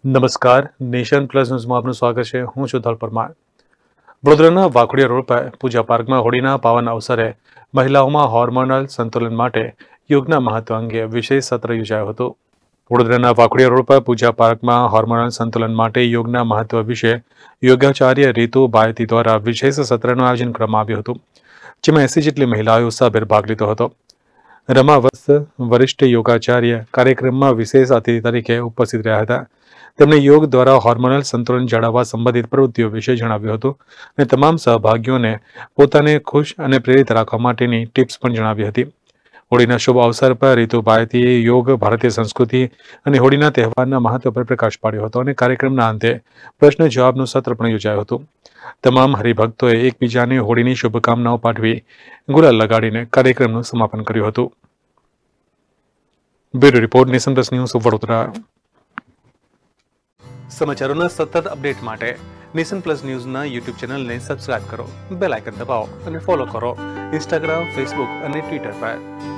નમસ્કાર, nation plus ન્યૂઝમાં આપનું સ્વાગત છે. હું છું ધલ પરમાર. વડોદરાના વાઘોડિયા રોડ પર પૂજા પાર્કમાં હોળીના પાવન અવસરે મહિલાઓમાં હોર્મોનલ સંતુલન માટે યોગના મહત્વ અંગે વિશેષ સત્ર યોજાયો હતો. વડોદરાના વાઘોડિયા રોડ પર પૂજા પાર્કમાં હોર્મોનલ સંતુલન માટે યોગના મહત્વ વિશે યોગાચાર્ય રીતુ બાયતી દ્વારા વિશેષ સત્રનું આયોજન કરવામાં આવ્યું હતું, જેમાં 80 જેટલી મહિલાઓએ ઉત્સાહભેર ભાગ લીધો હતો. રમા વત્સ, વરિષ્ઠ યોગાચાર્ય, કાર્યક્રમમાં વિશેષ અતિથિ તરીકે ઉપસ્થિત રહ્યા હતા. તેમણે યોગ દ્વારા હોર્મોનલ સંતુલન જાળવવા સંબંધિત પ્રવૃત્તિઓ વિશે જણાવ્યું હતું અને તમામ સહભાગીઓને પોતાને ખુશ અને પ્રેરિત રાખવા માટેની ટિપ્સ પણ જણાવી હતી. હોળીના શુભ અવસર પર રીતુ બાયતીએ યોગ, ભારતીય સંસ્કૃતિ અને હોળીના તહેવારના મહત્વ પર પ્રકાશ પાડ્યો હતો અને કાર્યક્રમના અંતે પ્રશ્ન જવાબનું સત્ર પણ યોજાયું હતું. તમામ હરિભક્તોએ એકબીજાને હોળીની શુભકામનાઓ પાઠવી ગુલાલ લગાડીને કાર્યક્રમનું સમાપન કર્યું હતું. Bureau report, nation plus news, Vadodara. સમાચારોના સતત અપડેટ માટે નેશન પ્લસ ન્યૂઝના યુટ્યુબ ચેનલને સબસ્ક્રાઇબ કરો, બેલ આઇકન દબાવો અને ફોલો કરો ઇન્સ્ટાગ્રામ, ફેસબુક અને ટ્વિટર પર.